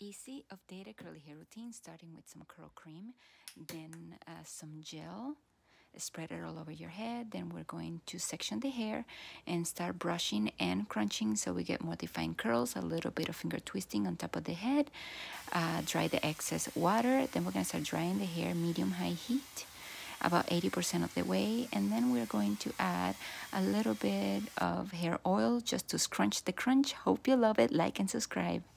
easy updated curly hair routine, starting with some curl cream, then some gel. Spread it all over your head. Then we're going to section the hair and start brushing and crunching so we get more defined curls. A little bit of finger twisting on top of the head. Dry the excess water. Then we're going to start drying the hair medium-high heat, about 80% of the way, and then we're going to add a little bit of hair oil just to scrunch the crunch. Hope you love it. Like and subscribe.